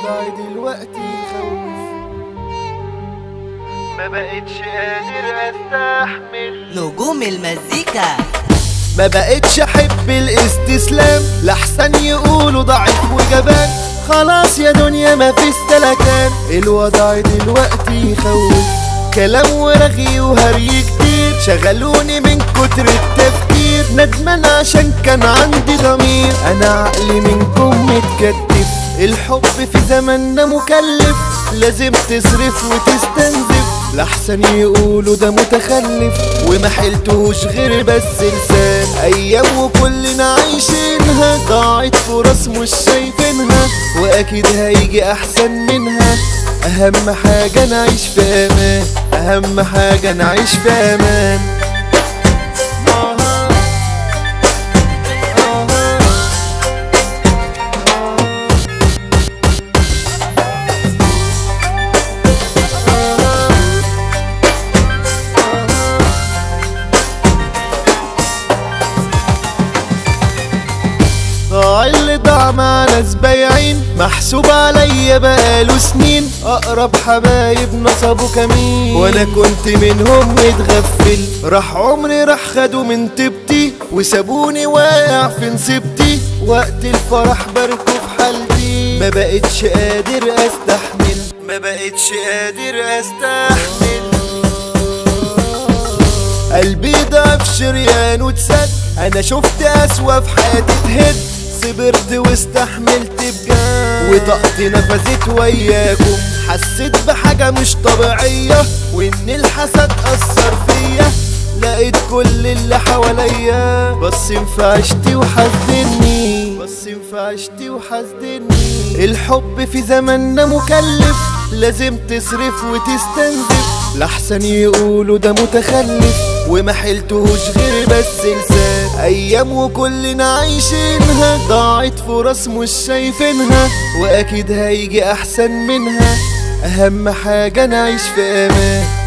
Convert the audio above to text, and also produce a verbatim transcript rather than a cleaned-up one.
الوضع دلوقتي يخوف، ما بقتش قادر استحمل نجوم المزيكا. ما بقتش احب الاستسلام، لحسن يقولوا ضعيف وجبان. خلاص يا دنيا ما في استلكان، الوضع دلوقتي يخوف. كلام ورغي وهري كتير شغلوني من كتر التفكير. ندمان عشان كان عندي ضمير، انا عقلي منكم متكتف. الحب في زماننا مكلف، لازم تصرف وتستنزف. لحسن يقولوا ده متخلف، وما حلتوش غير بس لسان. ايام وكلنا عايشينها، ضاعت فرص مش شايفينها، واكيد هيجي احسن منها. اهم حاجة نعيش في امان، اهم حاجة نعيش في امان. ضاع اللي ضاع مع ناس بايعين، محسوب عليا بقاله سنين. اقرب حبايب نصبوا كمين، وانا كنت منهم متغفل. راح عمري راح خدوا من طيبتي، وسابوني واقع في نصيبتي. وقت الفرح باركوا في حالتي، ما بقتش قادر استحمل، ما بقتش قادر استحمل. قلبي ضعف شريان واتسد، انا شفت اسوأ في حياتي تهد. صبرت واستحملت بجد، وطاقتي نفذت وياكم. حسيت بحاجة مش طبيعية، وان الحسد اثر فيا. لقيت كل اللي حواليا بصين في عشتي وحزنني، بصين في عشتي وحزنني. الحب في زماننا مكلف، لازم تصرف وتستنزف. لحسن يقولوا ده متخلف، وما حلتهوش غير بس لسان. ايام وكلنا عايشينها، ضاعت فرص مش شايفينها، واكيد هيجي احسن منها. اهم حاجة نعيش في امان.